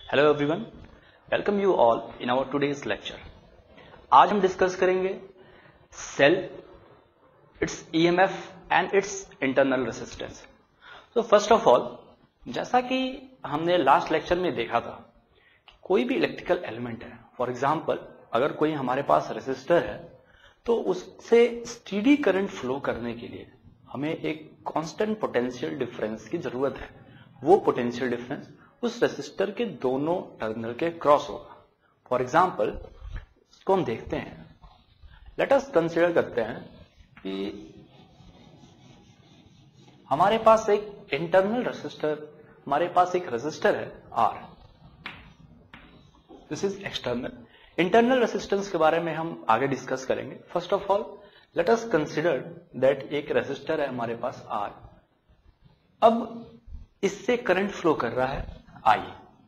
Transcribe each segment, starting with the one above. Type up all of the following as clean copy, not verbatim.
Hello everyone, welcome you all in our today's lecture. आज हम discuss करेंगे cell, its EMF and its internal resistance. तो first of all, जैसा कि हमने लास्ट लेक्चर में देखा था कि कोई भी इलेक्ट्रिकल एलिमेंट है, फॉर एग्जांपल अगर कोई हमारे पास रेजिस्टर है तो उससे स्टीडी करंट फ्लो करने के लिए हमें एक कांस्टेंट पोटेंशियल डिफरेंस की जरूरत है। वो पोटेंशियल डिफरेंस उस रेसिस्टर के दोनों टर्मिनल के क्रॉस होगा। फॉर एग्जाम्पल इसको हम देखते हैं, लेट अस कंसीडर करते हैं कि हमारे पास एक इंटरनल रेसिस्टर, हमारे पास एक रेसिस्टर है R, this is external. Internal resistance के बारे में हम आगे डिस्कस करेंगे। First of all let us consider that एक रेसिस्टर है हमारे पास आर। अब इससे करंट फ्लो कर रहा है आई,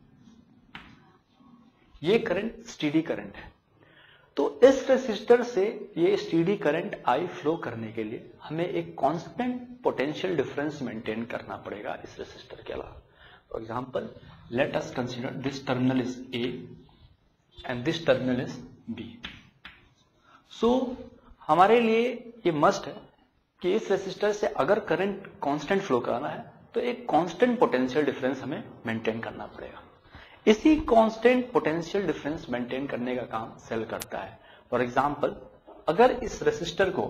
ये करंट स्टीडी करंट है। तो इस रेसिस्टर से ये स्टीडी करंट आई फ्लो करने के लिए हमें एक कांस्टेंट पोटेंशियल डिफरेंस मेंटेन करना पड़ेगा इस रेसिस्टर के अलावा। For example let us consider this terminal is A and this terminal is B. So हमारे लिए ये मस्ट है कि इस रेसिस्टर से अगर करंट कांस्टेंट फ्लो कराना है तो एक कांस्टेंट पोटेंशियल डिफरेंस हमें मेंटेन करना पड़ेगा। इसी कांस्टेंट पोटेंशियल डिफरेंस मेंटेन करने का काम सेल करता है। फॉर एग्जांपल अगर इस रेसिस्टर को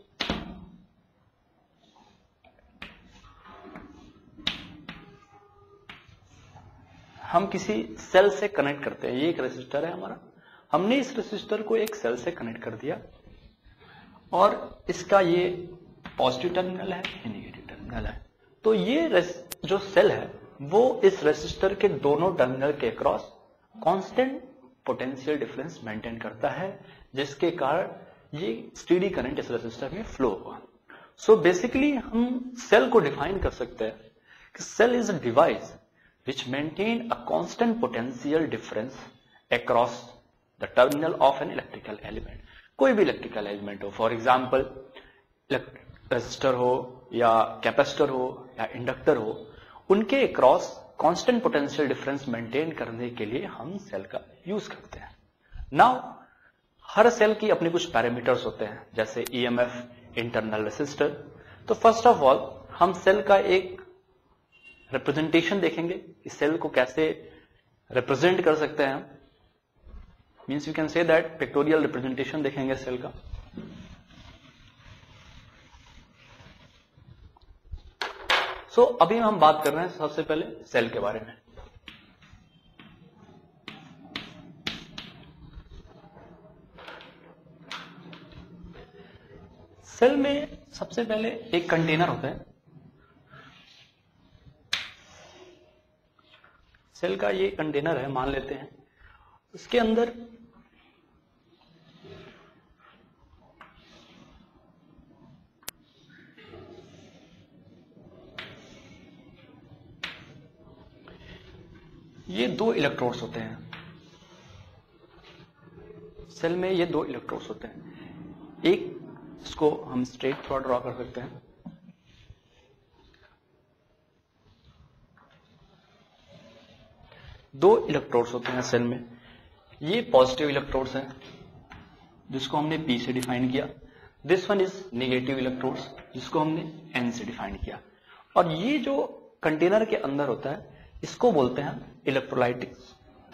हम किसी सेल से कनेक्ट करते हैं, ये एक रेसिस्टर है हमारा, हमने इस रेसिस्टर को एक सेल से कनेक्ट कर दिया और इसका ये पॉजिटिव टर्मिनल है, ये नेगेटिव टर्मिनल है। तो ये जो सेल है वो इस रेसिस्टर के दोनों टर्मिनल के cross constant potential difference maintain करता है, जिसके कारण ये स्टीडी करंट इस रेसिस्टर में फ्लो होगा। सो बेसिकली हम सेल को डिफाइन कर सकते हैं कि cell is a device which maintain a constant potential difference across the terminal of an electrical element। कोई भी इलेक्ट्रिकल एलिमेंट हो, फॉर एग्जाम्पल रेजिस्टर हो या कैपेसिटर हो या इंडक्टर हो, उनके across constant potential difference maintain करने के लिए हम सेल का यूज करते हैं। नाउ हर सेल की अपने कुछ पैरामीटर्स होते हैं, जैसे ईएमएफ, इंटरनल रेसिस्टर। तो फर्स्ट ऑफ ऑल हम सेल का एक रिप्रेजेंटेशन देखेंगे, इस सेल को कैसे रिप्रेजेंट कर सकते हैं हम। Means you can say that pictorial representation देखेंगे सेल का। सो अभी हम बात कर रहे हैं सबसे पहले सेल के बारे में। सेल में सबसे पहले एक कंटेनर होता है। सेल का ये कंटेनर है, मान लेते हैं, उसके अंदर ये दो इलेक्ट्रोड्स होते हैं। सेल में ये दो इलेक्ट्रोड्स होते हैं। एक इसको हम स्ट्रेट थोड़ा ड्रॉ कर सकते हैं। दो इलेक्ट्रोड्स होते हैं सेल में। ये पॉजिटिव इलेक्ट्रोड्स हैं जिसको हमने P से डिफाइन किया। This one is negative electrodes जिसको हमने N से डिफाइन किया। और ये जो कंटेनर के अंदर होता है इसको बोलते हैं electrolytics.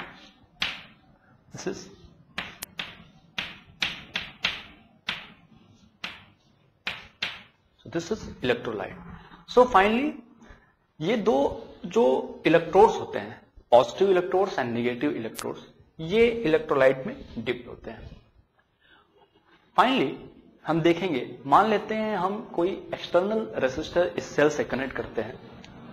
This is electrolyte. So finally ये दो जो इलेक्ट्रोड्स होते हैं, positive electrodes and negative electrodes, ये इलेक्ट्रोलाइट में डिप्ट होते हैं। फाइनली हम देखेंगे, मान लेते हैं हम कोई एक्सटर्नल रेसिस्टर इस सेल से कनेक्ट करते हैं।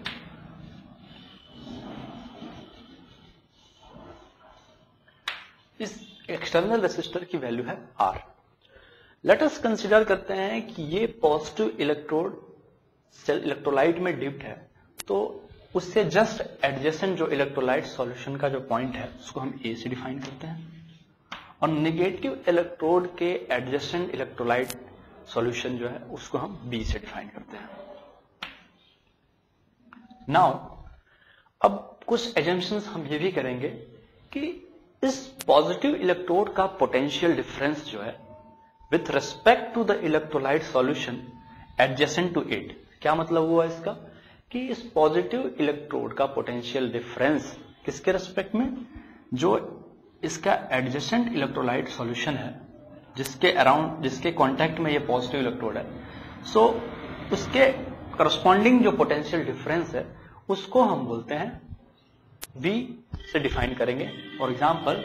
इस एक्सटर्नल रेसिस्टर की वैल्यू है R। लेट अस कंसीडर करते हैं कि ये पॉजिटिव इलेक्ट्रोड सेल इलेक्ट्रोलाइट में डिप्ट है, तो उससे जस्ट एडजेसेंट जो इलेक्ट्रोलाइट सॉल्यूशन का जो पॉइंट है उसको हम A से डिफाइन करते हैं, और नेगेटिव इलेक्ट्रोड के एडजेसेंट इलेक्ट्रोलाइट सॉल्यूशन जो है उसको हम B से डिफाइन करते हैं। नाउ अब कुछ एजम्पशंस हम ये भी करेंगे कि इस पॉजिटिव इलेक्ट्रोड का पोटेंशियल डिफरेंस जो है with respect to the electrolyte solution adjacent to it, क्या मतलब हुआ इसका कि इस पॉजिटिव इलेक्ट्रोड का पोटेंशियल डिफरेंस किसके रिस्पेक्ट में, जो इसका एडजेसेंट इलेक्ट्रोलाइट सॉल्यूशन है जिसके अराउंड, जिसके कांटेक्ट में ये पॉजिटिव इलेक्ट्रोड है, सो उसके करस्पॉन्डिंग जो पोटेंशियल डिफरेंस है उसको हम बोलते हैं V से डिफाइन करेंगे। For example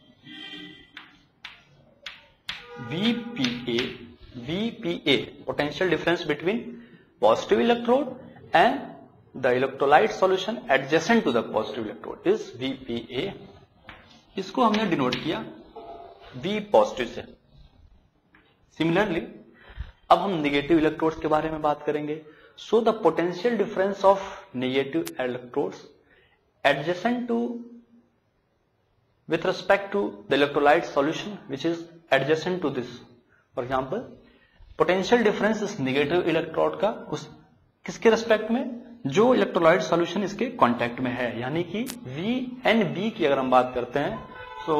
VPA potential difference between positive electrode and the electrolyte solution adjacent to the positive electrode is VPA। इसको हमने डिनोट किया V पॉजिटिव से। सिमिलरली अब हम नेगेटिव इलेक्ट्रोड्स के बारे में बात करेंगे। So the potential difference of negative electrodes adjacent to with respect to the electrolyte solution which is adjacent to this. For example, potential difference इस negative electrode का उस किसके रेस्पेक्ट में, जो इलेक्ट्रोलाइट सॉल्यूशन इसके कांटेक्ट में है, यानी कि VNB की अगर हम बात करते हैं तो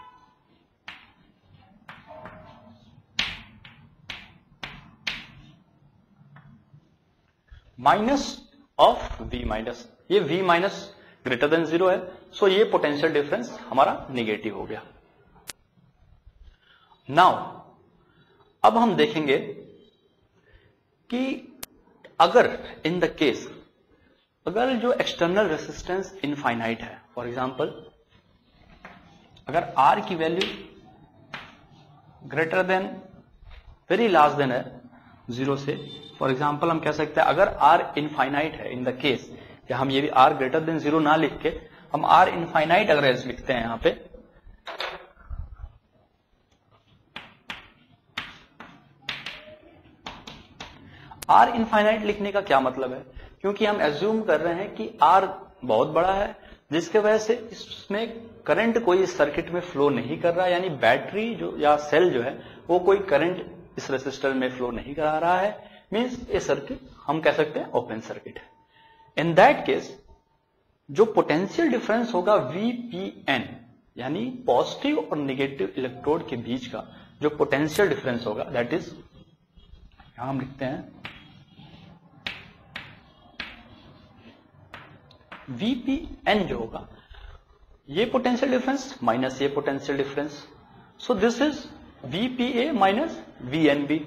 माइनस ऑफ V माइनस, ये V माइनस ग्रेटर देन 0 है, सो ये पोटेंशियल डिफरेंस हमारा नेगेटिव हो गया। नाउ अब हम देखेंगे कि अगर इन द केस अगर जो एक्सटर्नल रेसिस्टेंस इनफाइनाइट है, फॉर एग्जांपल अगर R की value greater than very large than है 0 से, फॉर एग्जांपल हम कह सकते हैं अगर R इनफाइनाइट है, इन द केस या हम ये भी R ग्रेटर देन 0 ना लिख के हम R इनफाइनाइट अगर ऐसे लिखते हैं यहां पे, R इनफाइनाइट लिखने का क्या मतलब है, क्योंकि हम एज्यूम कर रहे हैं कि R बहुत बड़ा है जिसके वजह से इसमें करंट कोई इस सर्किट में फ्लो नहीं कर रहा है, यानी बैटरी जो या सेल जो है वो कोई करंट इस रेसिस्टर में फ्लो नहीं करा रहा है, मींस ये सर्किट हम कह सकते हैं ओपन सर्किट है। इन दैट केस जो पोटेंशियल डिफरेंस होगा VPN, यानी पॉजिटिव और नेगेटिव इलेक्ट्रोड के बीच का जो पोटेंशियल डिफरेंस होगा, दैट इज यहां हम लिखते हैं VPN जो होगा ये पोटेंशियल डिफरेंस माइनस ये potential difference, so this is VPA minus VNB।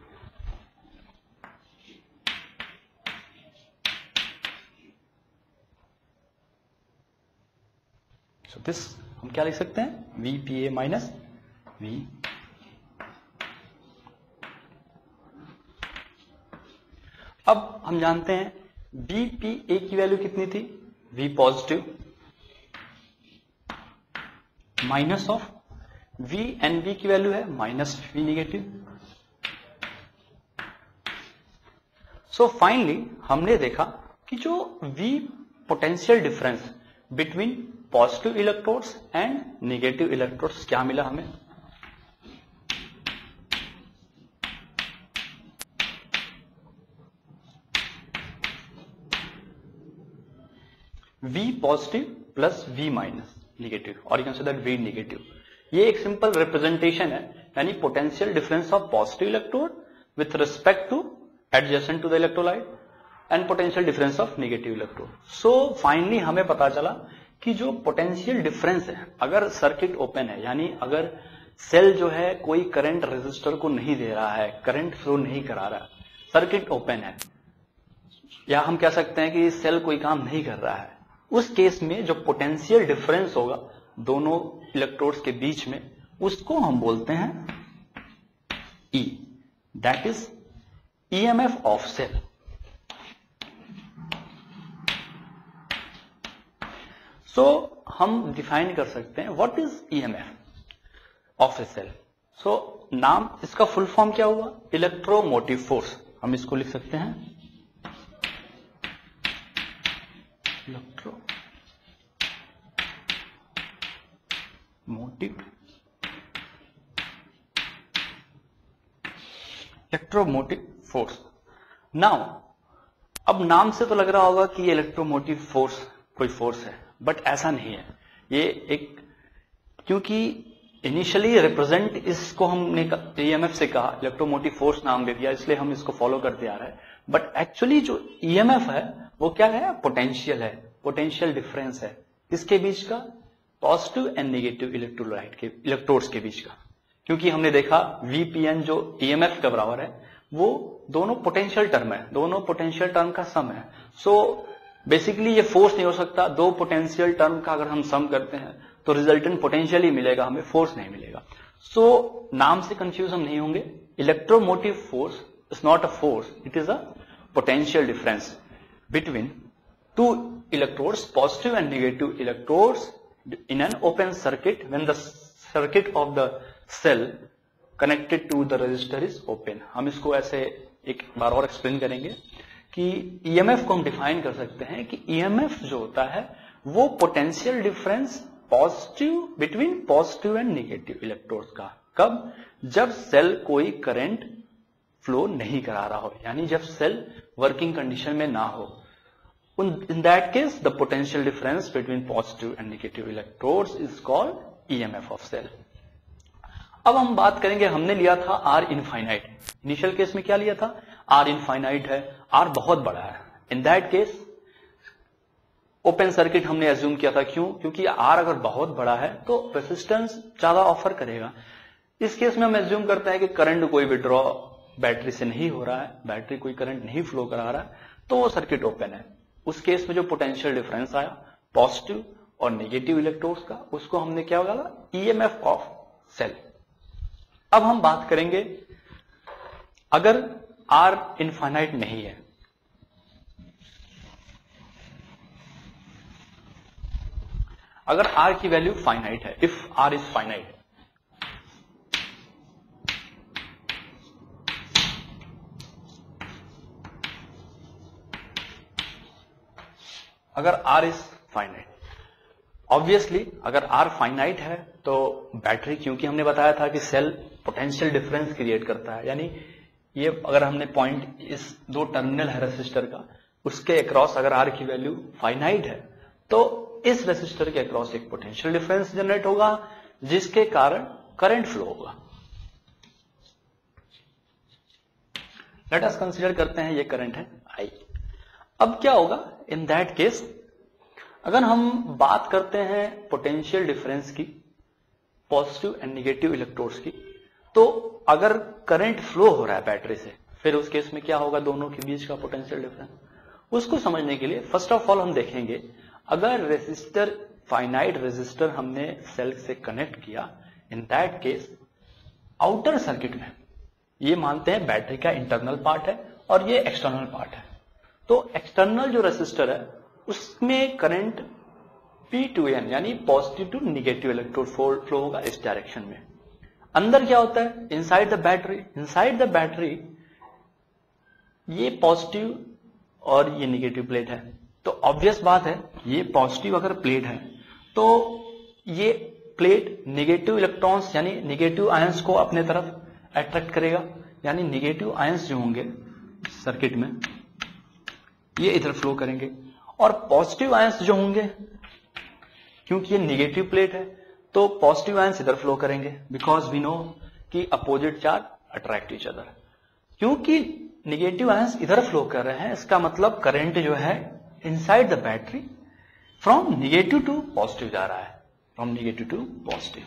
So this हम क्या लिख सकते हैं VPA माइनस V। अब हम जानते हैं VPA की वैल्यू कितनी थी, V positive minus of VNB की वैल्यू है minus V negative. So finally हमने देखा कि जो V potential difference between positive electrodes and negative electrodes क्या मिला हमें, V positive plus V minus negative, और you can say that V negative. ये एक सिंपल रिप्रेजेंटेशन है, यानी potential difference of positive electrode with respect to adjacent to the electrolyte and potential difference of negative electrode. So finally हमें पता चला कि जो पोटेंशियल डिफरेंस है, अगर सर्किट ओपन है, यानी अगर सेल जो है कोई करंट रेजिस्टर को नहीं दे रहा है, करंट फ्लो नहीं करा रहा, सर्किट ओपन है, या हम कह सकते हैं कि सेल कोई काम नहीं कर रहा है, उस केस में जो पोटेंशियल डिफरेंस होगा दोनों इलेक्ट्रोड्स के बीच में, उसको हम बोलते हैं E, that is EMF of cell. So हम डिफाइन कर सकते हैं what is EMF of a cell. So नाम इसका फुल फॉर्म क्या हुआ, इलेक्ट्रोमोटिव फोर्स। हम इसको लिख सकते हैं इलेक्ट्रोमोटिव फोर्स। नाउ अब नाम से तो लग रहा होगा कि इलेक्ट्रोमोटिव फोर्स कोई फोर्स है, बट ऐसा नहीं है। ये एक, क्योंकि इनिशियली रिप्रेजेंट इसको हमने ईएमएफ से कहा, इलेक्ट्रोमोटिव फोर्स नाम दे दिया, इसलिए हम इसको फॉलो करते आ रहे हैं। बट एक्चुअली जो ईएमएफ है वो क्या है, पोटेंशियल है, पोटेंशियल डिफरेंस है किसके बीच का, पॉजिटिव एंड नेगेटिव इलेक्ट्रोलाइट के इलेक्ट्रोड्स के बीच का। क्योंकि हमने देखा वीपीएन जो ईएमएफ के बराबर है वो दोनों पोटेंशियल टर्म है, दोनों पोटेंशियल टर्म का सम है। सो बेसिकली ये फोर्स नहीं हो सकता, दो पोटेंशियल टर्म का अगर हम सम करते हैं तो रिजल्टेंट पोटेंशियल ही मिलेगा, हमें फोर्स नहीं मिलेगा। सो नाम से कंफ्यूज हम नहीं होंगे, electromotive force is not a force, it is a potential difference between two electrodes, positive and negative electrodes in an open circuit when the circuit of the cell connected to the resistor is open। हम इसको ऐसे एक बार और explain करेंगे कि EMF को हम define कर सकते हैं कि ईएमएफ जो होता है वो potential difference positive between positive and negative electrodes का। कब, जब सेल कोई करंट फ्लो नहीं करा रहा हो, यानी जब सेल वर्किंग कंडीशन में ना हो। In that case, the potential difference between positive and negative electrodes is called EMF of cell। अब हम बात करेंगे, हमने लिया था R इनफाइनाइट, इनिशियल केस में क्या लिया था, R इनफाइनाइट है, R बहुत बड़ा है। In that case open circuit हमने एज्यूम किया था, क्यों, क्योंकि R अगर बहुत बड़ा है तो रेसिस्टेंस ज्यादा ऑफर करेगा। इस केस में हम एज्यूम करते हैं कि करंट कोई विड्रॉ बैटरी से नहीं हो रहा है, बैटरी कोई करंट नहीं फ्लो करा रहा है, तो वो सर्किट ओपन है। उस केस में जो पोटेंशियल डिफरेंस आया पॉजिटिव और नेगेटिव इलेक्ट्रोड्स का, उसको हमने क्या बोला, ईएमएफ ऑफ सेल। अब हम बात करेंगे अगर R इनफाइनाइट नहीं है, अगर R की वैल्यू फाइनाइट है, इफ R इज फाइनाइट, अगर R इज फाइनाइट, ऑब्वियसली अगर R फाइनाइट है तो बैटरी, क्योंकि हमने बताया था कि सेल पोटेंशियल डिफरेंस क्रिएट करता है, यानी ये अगर हमने पॉइंट इस दो टर्मिनल है रेसिस्टर का, उसके अक्रॉस अगर R की वैल्यू फाइनाइट है तो इस रेसिस्टर के अक्रॉस एक पोटेंशियल डिफरेंस जनरेट होगा जिसके कारण करंट फ्लो होगा। लेट अस कंसीडर करते हैं ये करंट है I। अब क्या होगा इन दैट केस, अगर हम बात करते हैं पोटेंशियल डिफरेंस की पॉजिटिव एंड नेगेटिव इलेक्ट्रोड्स की, तो अगर करंट फ्लो हो रहा है बैटरी से, फिर उस केस में क्या होगा दोनों के बीच का पोटेंशियल डिफरेंस। उसको समझने के लिए फर्स्ट ऑफ ऑल हम देखेंगे, अगर रेसिस्टर फाइनाइट रेसिस्टर हमने सेल से कनेक्ट किया, in that case outer circuit में ये मानते हैं बैटरी का इंटरनल पार्ट है और ये एक्सटर्नल पार्ट है। तो एक्सटर्नल जो रेसिस्टर है उसमें करंट P2N यानी positive to negative electrode flow होगा इस डायरेक्शन में। अंदर क्या होता है, inside the battery, inside the battery ये पॉजिटिव और ये नेगेटिव प्लेट है। तो ऑब्वियस बात है, ये पॉजिटिव अगर प्लेट है तो ये प्लेट नेगेटिव इलेक्ट्रॉन्स यानी नेगेटिव आयंस को अपने तरफ अट्रैक्ट करेगा, यानी नेगेटिव आयंस जो होंगे सर्किट में ये इधर फ्लो करेंगे, और पॉजिटिव आयंस जो होंगे, क्योंकि ये नेगेटिव प्लेट है तो पॉजिटिव आयंस इधर फ्लो करेंगे, बिकॉज वी नो कि opposite charge attract each other. क्योंकि नेगेटिव आयंस इधर फ्लो कर रहे हैं, इसका मतलब करंट जो है inside the battery from negative to positive जा रहा है, from negative to positive.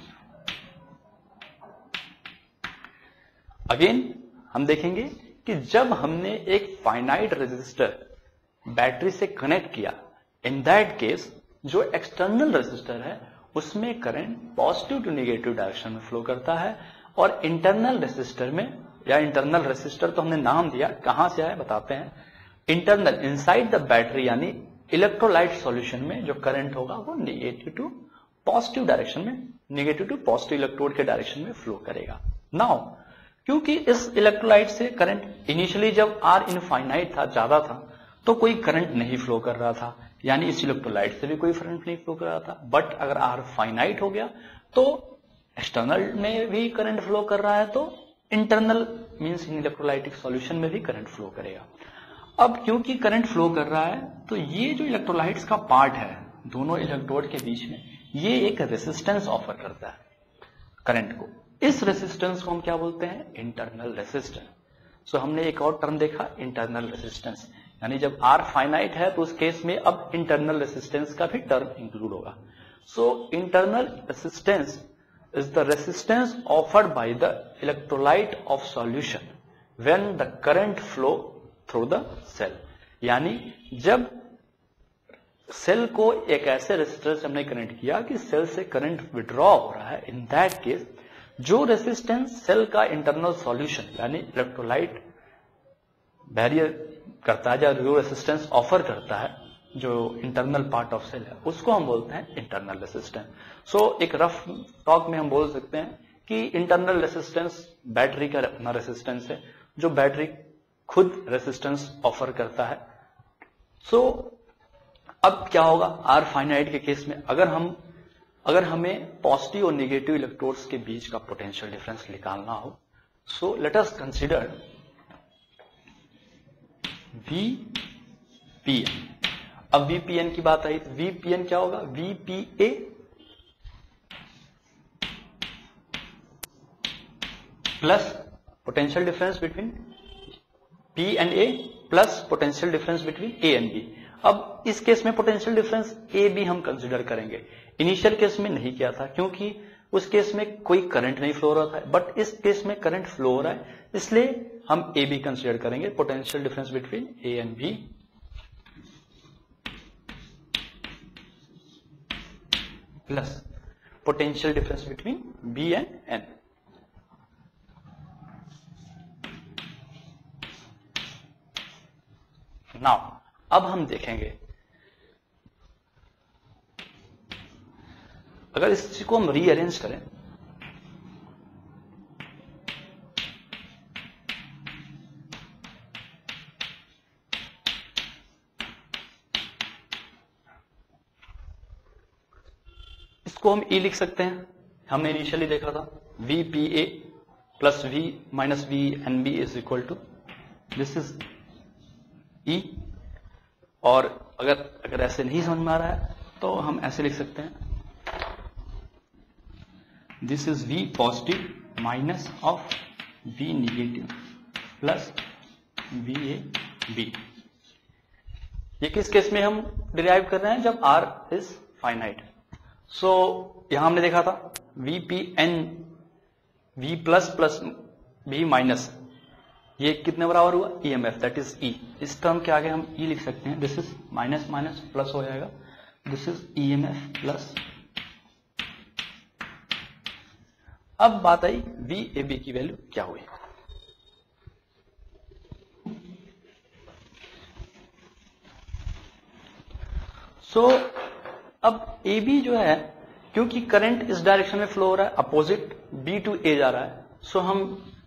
Again हम देखेंगे कि जब हमने एक फाइनाइट रेजिस्टर बैटरी से कनेक्ट किया, इन दैट केस जो एक्सटर्नल रेजिस्टर है उसमें current positive to negative direction में फ्लो करता है, और इंटरनल रेजिस्टर में, या इंटरनल रेजिस्टर तो हमने नाम दिया, कहां से आया बताते हैं, इंटरनल इनसाइड द बैटरी यानी इलेक्ट्रोलाइट सॉल्यूशन में जो करंट होगा वो नेगेटिव टू पॉजिटिव डायरेक्शन में, नेगेटिव टू पॉजिटिव इलेक्ट्रोड के डायरेक्शन में फ्लो करेगा। नाउ क्योंकि इस इलेक्ट्रोलाइट से करंट इनिशियली जब R इनफाइनाइट था, ज्यादा था, तो कोई करंट नहीं फ्लो कर रहा था, यानी इस इलेक्ट्रोलाइट से भी कोई करंट नहीं फ्लो कर रहा था। बट अगर R फाइनाइट हो गया तो एक्सटर्नल में भी करंट फ्लो कर रहा है, तो internal means in electrolytic solution में भी करंट फ्लो करेगा। अब क्योंकि करंट फ्लो कर रहा है तो ये जो इलेक्ट्रोलाइट्स का पार्ट है दोनों इलेक्ट्रोड के बीच में ये एक रेसिस्टेंस ऑफर करता है करंट को। इस रेसिस्टेंस को हम क्या बोलते हैं? Internal resistance. सो हमने एक और टर्म देखा, इंटरनल रेसिस्टेंस, यानी जब R फाइनाइट है तो उस केस में अब इंटरनल रेसिस्टेंस का भी टर्म इंक्लूड होगा। So internal resistance is the resistance offered by the electrolyte of solution when the current flow through the cell। यानी जब सेल को एक ऐसे रेसिस्टर से हमने कनेक्ट किया कि सेल से करंट विड्रॉ हो रहा है, इन दैट केस जो रेसिस्टेंस सेल का इंटरनल सॉल्यूशन यानी इलेक्ट्रोलाइट बैरियर करता है, जो रेसिस्टेंस ऑफर करता है, जो इंटरनल पार्ट ऑफ सेल है, उसको हम बोलते हैं इंटरनल रेसिस्टेंस। सो एक रफ टॉक में हम बोल सकते हैं कि इंटरनल रेसिस्टेंस बैटरी का अपना रेसिस्टेंस है, जो बैटरी खुद रेसिस्टेंस ऑफर करता है। सो अब क्या होगा R फाइनाइट के केस में, अगर हमें पॉजिटिव और नेगेटिव इलेक्ट्रोड्स के बीच का पोटेंशियल डिफरेंस निकालना हो, so let us consider VPN। अब VPN की बात आई तो VPN क्या होगा? VPA plus potential difference between P and A plus potential difference between A and B। अब इस केस में पोटेंशियल डिफरेंस A B हम कंसीडर करेंगे। इनिशियल केस में नहीं किया था क्योंकि उस केस में कोई करंट नहीं फ्लो हो रहा था, बट इस केस में करंट फ्लो हो रहा है, इसलिए हम A B कंसीडर करेंगे, potential difference between A and B plus potential difference between B and N। Now अब हम देखेंगे, अगर इस चीज को हम रीअरेंज करें, इसको हम E लिख सकते हैं। हमने इनिशियली देखा था VPA plus V minus V N B is equal to this is E। और अगर ऐसे नहीं समझ में आ रहा है तो हम ऐसे लिख सकते हैं, this is V positive minus of V negative plus VA B। ये किस केस में हम डिराइव कर रहे हैं? जब R इज फाइनाइट। सो यहां हमने देखा था VPN V plus plus V minus, ये कितने बराबर हुआ? EMF, that is E। इस टर्म के आगे हम E लिख सकते हैं, this is minus minus plus हो जाएगा, दिस इज EMF प्लस। अब बात आई VAB की वैल्यू क्या हुई? सो अब AB जो है, क्योंकि करंट इस डायरेक्शन में फ्लो हो रहा है, अपोजिट B टू A जा रहा है, सो हम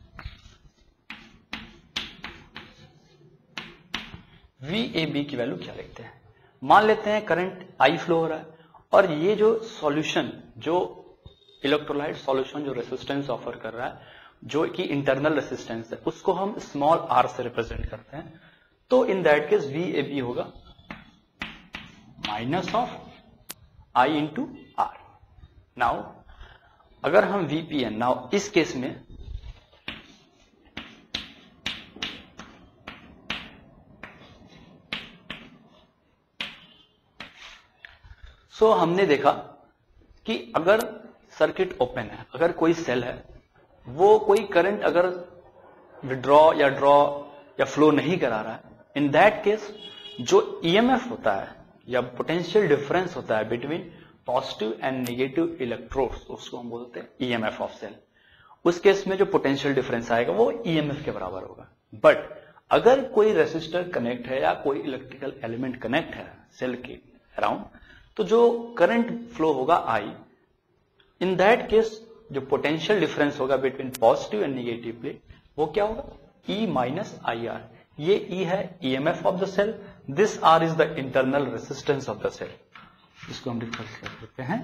VAB की वैल्यू क्या लिखते हैं? मान लेते हैं करंट I फ्लो हो रहा है और ये जो सॉल्यूशन, जो इलेक्ट्रोलाइट सॉल्यूशन जो रेसिस्टेंस ऑफर कर रहा है, जो कि इंटरनल रेसिस्टेंस है, उसको हम स्मॉल r से रिप्रेजेंट करते हैं। तो इन दैट केस VAB होगा minus of I into R। Now अगर हम VPN, नाउ इस केस में हमने देखा कि अगर सर्किट ओपन है, अगर कोई सेल है, वो कोई करंट अगर विड्रॉ या ड्रॉ या फ्लो नहीं करा रहा है, इन दैट केस जो EMF होता है या पोटेंशियल डिफरेंस होता है between positive and negative electrodes, उसको हम बोलते हैं EMF ऑफ सेल। उस केस में जो पोटेंशियल डिफरेंस आएगा वो EMF के बराबर होगा। बट अगर कोई रेसिस्टर कनेक्ट है या कोई इलेक्ट्रिकल एलिमेंट कनेक्ट है सेल के अराउंड, तो जो करंट फ्लो होगा I, इन दैट केस जो पोटेंशियल डिफरेंस होगा between positive and negative plate, वो क्या होगा? E minus IR। ये E है EMF of the cell, this R is the internal resistance of the cell. इसको हम डिस्कस कर सकते हैं।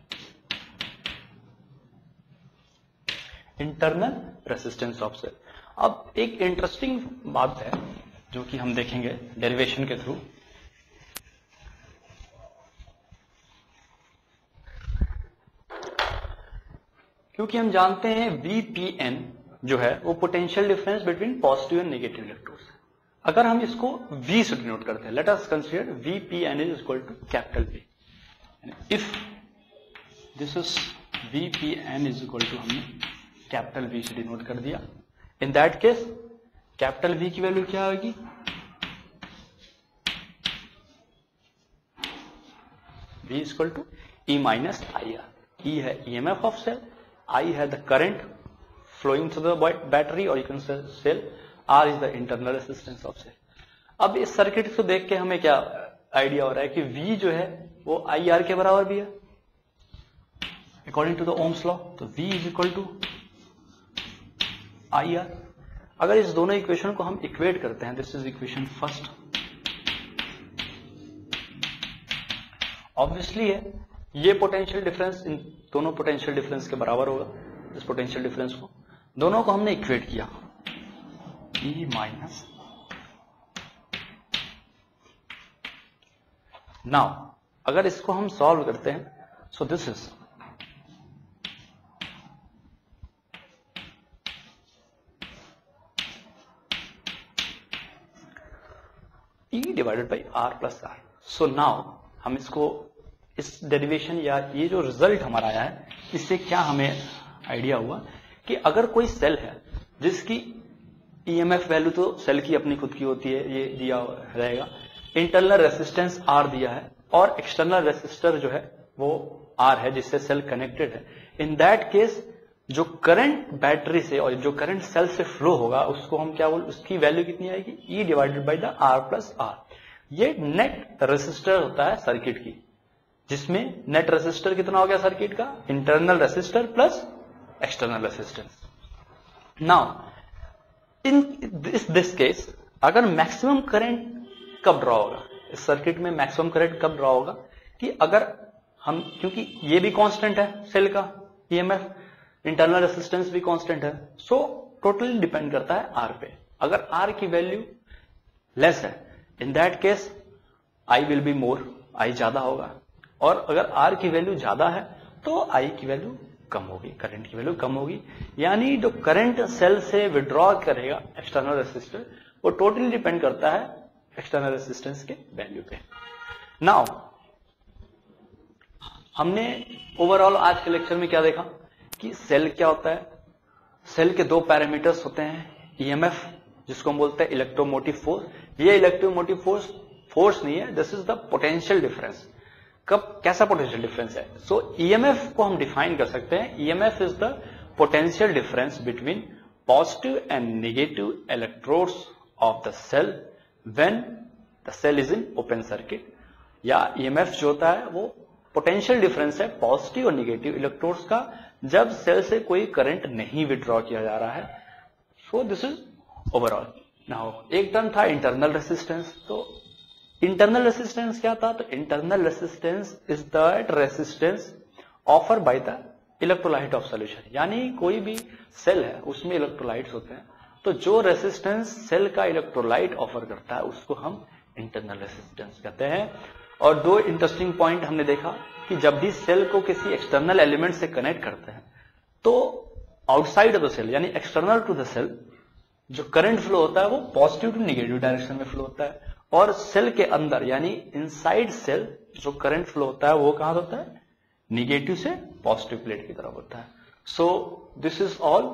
Internal resistance of cell. अब एक इंटरेस्टिंग बात है जो कि हम देखेंगे डेरिवेशन के थ्रू। क्योंकि हम जानते हैं VPN जो है वो potential difference between positive and negative electrons. अगर हम इसको V से डिनोट करते हैं, let us consider VPN is equal to capital V। If this is VPN is equal to, हमने कैपिटल V से डिनोट कर दिया, in that case capital V की वैल्यू क्या होगी? V is equal to E minus IR। E है EMF of cell, I है the current flowing through the battery, or you can say R is the internal resistance of cell। अब इस circuit को देख के हमें क्या आइडिया हो रहा है कि V जो है वो IR के बराबर भी है according to the Ohm's law. तो V is equal to IR। अगर इस दोनों इक्वेशन को हम इक्वेट करते हैं, this is equation first, obviously है ये पोटेंशियल डिफरेंस इन दोनों पोटेंशियल डिफरेंस के बराबर होगा। इस पोटेंशियल डिफरेंस को दोनों को हमने इक्वेट किया, E माइनस। नाउ अगर इसको हम सॉल्व करते हैं, so this is E divided by R plus R। So now हम इसको, इस डेरिवेशन या ये जो रिजल्ट हमारा आया है, इससे क्या हमें आइडिया हुआ कि अगर कोई सेल है जिसकी EMF वैल्यू तो सेल की अपनी खुद की होती है, ये दिया रहेगा, इंटरनल रेसिस्टेंस R दिया है और एक्सटर्नल रेसिस्टर जो है वो R है जिससे सेल कनेक्टेड है। इन दैट केस जो करंट बैटरी से और जो करंट सेल से फ्लो होगा उसको हम क्या बोल, उसकी वैल्यू कितनी आएगी? E divided by the R plus R। ये नेट रेसिस्टर होता है सर्किट की, जिसमें नेट रेसिस्टर कितना हो गया सर्किट का? Internal resistor plus external resistance. Now in this case अगर मैक्सिमम करंट कब ड्रॉ होगा इस सर्किट में, मैक्सिमम करंट कब ड्रॉ होगा कि अगर हम, क्योंकि ये भी कांस्टेंट है सेल का EMF, इंटरनल रेसिस्टेंस भी कांस्टेंट है, सो टोटली डिपेंड करता है R पे। अगर R की वैल्यू लेस है, in that case I will be more, I ज्यादा होगा, और अगर R की वैल्यू ज्यादा है तो I की वैल्यू कम होगी, करंट की वैल्यू कम होगी। यानी जो करंट सेल से विड्रॉ करेगा एक्सटर्नल रेसिस्टर, वो टोटली डिपेंड करता है एक्सटर्नल रेसिस्टेंस के वैल्यू पे। नाउ हमने ओवरऑल आज के लेक्चर में क्या देखा कि सेल क्या होता है? सेल के दो पैरामीटर्स होते हैं, EMF जिसको हम बोलते हैं इलेक्ट्रोमोटिव फोर्स। ये इलेक्ट्रोमोटिव फोर्स नहीं है, this is the potential difference. कब, कैसा पोटेंशियल डिफरेंस है? सो EMF को हम डिफाइन कर सकते हैं, EMF is the potential difference between positive and negative electrodes of the cell when the cell is in open circuit. या EMF जो होता है वो पोटेंशियल डिफरेंस है पॉजिटिव और नेगेटिव इलेक्ट्रोड्स का जब सेल से कोई करंट नहीं विड्रॉ किया जा रहा है। So this is overall. Now एक टर्म था इंटरनल रेसिस्टेंस। तो इंटरनल रेसिस्टेंस क्या था? तो internal resistance is that resistance offer by the electrolyte of solution. यानी कोई भी सेल है उसमें इलेक्ट्रोलाइट्स होते हैं, तो जो रेसिस्टेंस सेल का इलेक्ट्रोलाइट ऑफर करता है उसको हम इंटरनल रेसिस्टेंस कहते हैं। और दो इंटरेस्टिंग पॉइंट हमने देखा कि जब भी सेल को किसी एक्सटर्नल एलिमेंट से कनेक्ट करते हैं तो आउटसाइड ऑफ द सेल यानी एक्सटर्नल टू द सेल जो करंट फ्लो होता है वो पॉजिटिव टू नेगेटिव डायरेक्शन में फ्लो होता है, और सेल के अंदर यानी इनसाइड सेल जो करंट फ्लो होता है वो कहां होता है? नेगेटिव से पॉजिटिव प्लेट की तरफ होता है। So this is all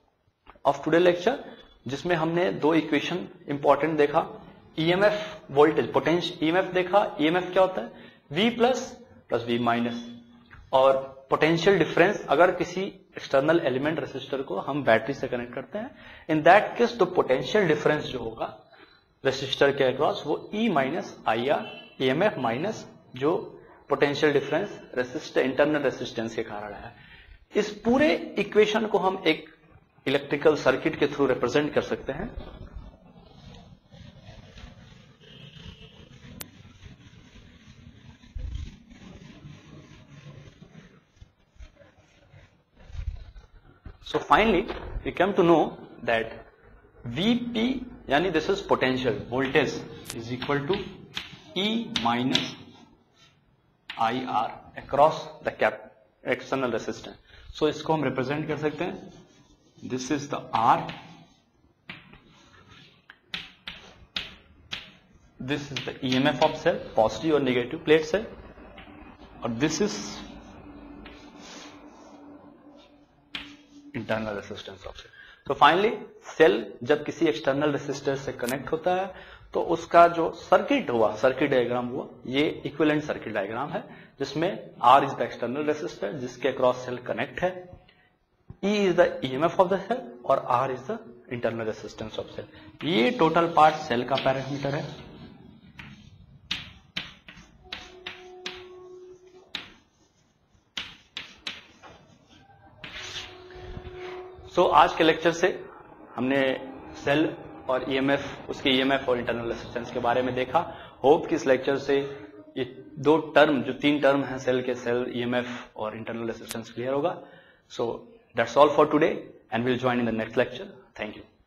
of today lecture, जिसमें हमने दो इक्वेशन इंपॉर्टेंट देखा, EMF वोल्टेज पोटेंशियल EMF देखा। EMF क्या होता है? V plus plus V minus, और पोटेंशियल डिफरेंस अगर किसी एक्सटर्नल एलिमेंट रेसिस्टर को हम बैटरी से कनेक्ट करते हैं, इन दैट केस तो पोटेंशियल डिफरेंस जो होगा रेसिस्टर के अक्रॉस वो E minus IR EMF minus जो potential difference resistor internal resistance के कारण है। इस पूरे इक्वेशन को हम एक इलेक्ट्रिकल सर्किट के थ्रू रिप्रेजेंट कर सकते हैं। So finally, we come to know that Vp यानी this is potential voltage is equal to E minus IR across the external resistance. So इसको हम रिप्रेजेंट कर सकते हैं, this is the R, this is the EMF of cell, positive और negative plate cell, और this is internal resistance of cell. तो finally cell जब किसी एक्सटर्नल रेसिस्टर से कनेक्ट होता है तो उसका जो सर्किट हुआ, सर्किट डायग्राम हुआ, ये इक्विवेलेंट सर्किट डायग्राम है जिसमें R is the external resistor जिसके अक्रॉस सेल कनेक्ट है, E is the EMF of the cell और R is the internal resistance of cell. ये टोटल पार्ट सेल का पैरामीटर है. सो आज के लेक्चर से हमने सेल और EMF, उसके EMF और इंटरनल रेसिस्टेंस के बारे में देखा. होप कि इस लेक्चर से ये दो टर्म, जो तीन टर्म हैं सेल के, सेल, EMF और इंटरनल रेसिस्टेंस क्लियर होगा. So that's all for today and will join in the next lecture. Thank you.